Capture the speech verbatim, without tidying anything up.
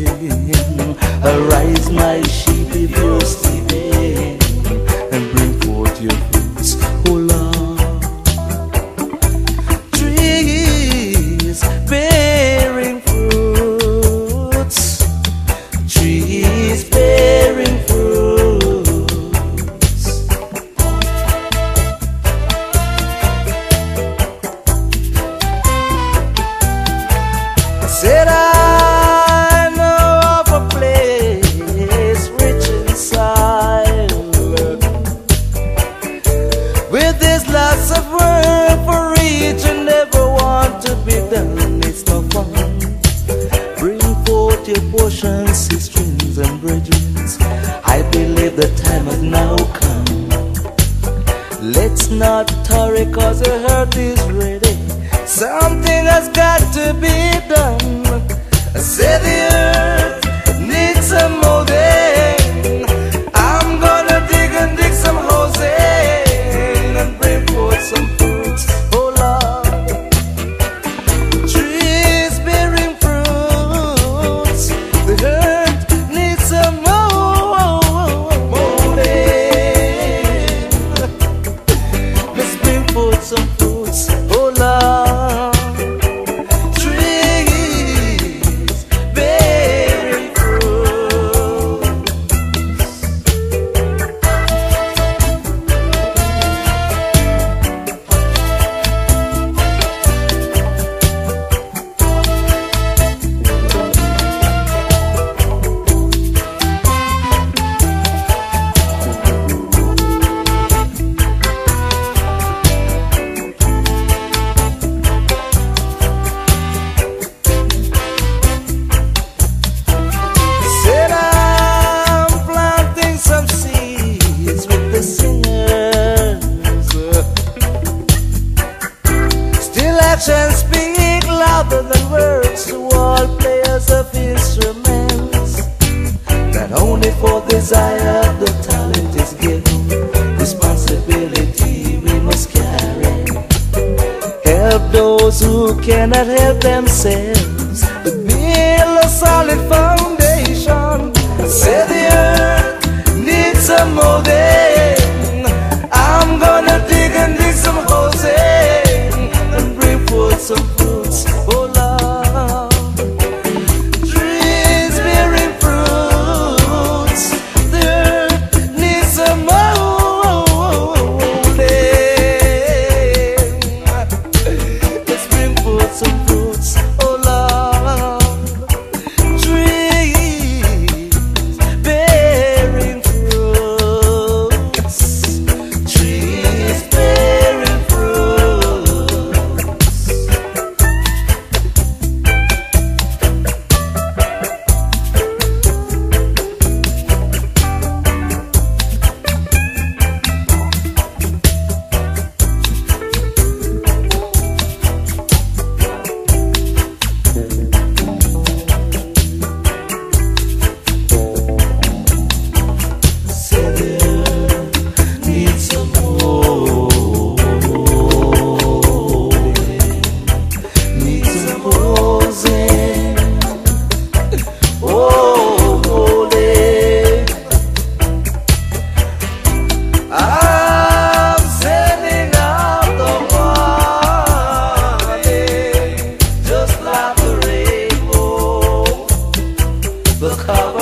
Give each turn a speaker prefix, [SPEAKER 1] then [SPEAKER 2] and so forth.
[SPEAKER 1] sleeping. Arise, my sheep, if you're sleeping, and bring forth your fruits, O Lord. Trees bearing fruits, trees bearing fruits. I said I of work for each and every one to be done. It's no fun. Bring forth your portions, sisters and brethren. I believe the time has now come. Let's not tarry, cause the hurt is ready. Something has got to be done. I say the earth needs some molding. I'm gonna dig and dig some holes and bring forth some fruits, oh Lord. Trees bearing fruits, the earth needs some molding. Let's bring forth some fruits, oh Lord. Trees bearing fruits. Actions speak louder than words to all players of instruments. Not only for desire the talent is given, responsibility we must carry. Help those who cannot help themselves to build a solid foundation. Say the earth needs some molding. I'm gonna dig and dig some holes and bring forth some fruits, oh Lord. Trees bearing fruits, the earth needs some molding. Let's bring forth some fruits, oh Lord. Trees bearing fruits, trees bearing fruits. Needs some molding, needs some molding, oh molding. I'm sending out the warning, just like the rainbow, the cover.